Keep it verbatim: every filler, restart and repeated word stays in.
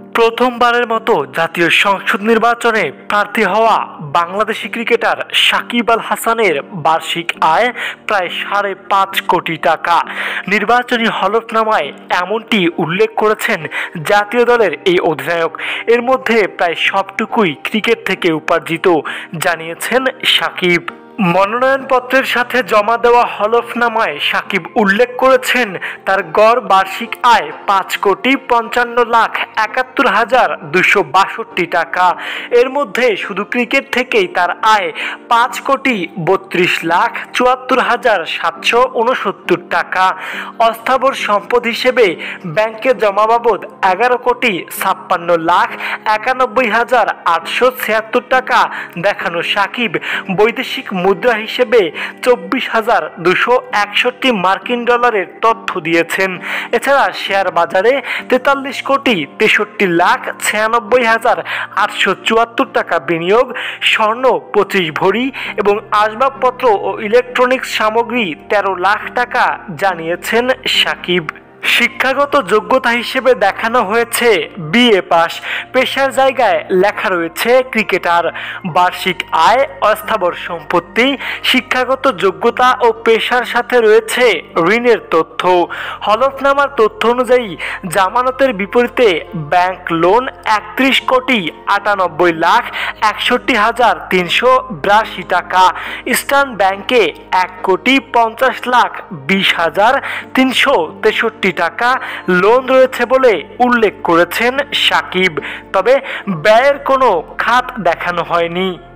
প্রথমবারের মতো জাতীয় সংসদ নির্বাচনে প্রার্থী হওয়া বাংলাদেশি ক্রিকেটার শাকিব আল হাসানের বার্ষিক আয় প্রায় সাড়ে পাঁচ কোটি টাকা। নির্বাচনী হলফনামায় এমনটি উল্লেখ করেছেন জাতীয় দলের এই অধিনায়ক। এর মধ্যে প্রায় সবটুকুই ক্রিকেট থেকে উপার্জিত, জানিয়েছেন শাকিব। মনোনয়নপত্রের সাথে জমা দেওয়া হলফনামায় শাকিব উল্লেখ করেছেন তার গড় বার্ষিক আয় পাঁচ কোটি পঞ্চান্ন লাখ একাত্তর হাজার দুশো বাষট্টি টাকা। এর মধ্যে শুধু ক্রিকেট থেকেই তার আয় পাঁচ কোটি বত্রিশ লাখ চুয়াত্তর হাজার সাতশো উনসত্তর টাকা। অস্থাবর সম্পদ হিসেবে ব্যাংকে জমা বাবদ এগারো কোটি ছাপ্পান্ন লাখ একানব্বই হাজার আটশো ছিয়াত্তর টাকা দেখানো শাকিব বৈদেশিক মুদ্রা হিসেবে চব্বিশ হাজার দুশো একষট্টি মার্কিন ডলারের তথ্য দিয়েছেন। এছাড়া শেয়ার বাজারে তেতাল্লিশ কোটি তেষট্টি লাখ ছিয়ানব্বই হাজার আটশো চুয়াত্তর টাকা বিনিয়োগ, স্বর্ণ পঁচিশ ভরি এবং আসবাবপত্র ও ইলেকট্রনিক্স সামগ্রী তেরো লাখ টাকা জানিয়েছেন শাকিব। শিক্ষাগত যোগ্যতা হিসেবে দেখানো হয়েছে বিএ পাস। পেশার জায়গায় লেখা রয়েছে ক্রিকেটার। বার্ষিক আয়, অস্থাবর সম্পত্তি, শিক্ষাগত যোগ্যতা ও পেশার সাথে রয়েছে ঋণের তথ্য। হলফনামার তথ্য অনুযায়ী জামানতের বিপরীতে ব্যাংক লোন একত্রিশ কোটি আটানব্বই লাখ একষট্টি হাজার তিনশো বিরাশি টাকা। ইস্টার্ন ব্যাংকে এক কোটি পঞ্চাশ লাখ বিশ হাজার তিনশো তেষট্টি টাকা লোন রয়েছে বলে উল্লেখ করেছেন শাকিব। তবে ব্যয়ের কোনো খাত দেখানো হয়নি।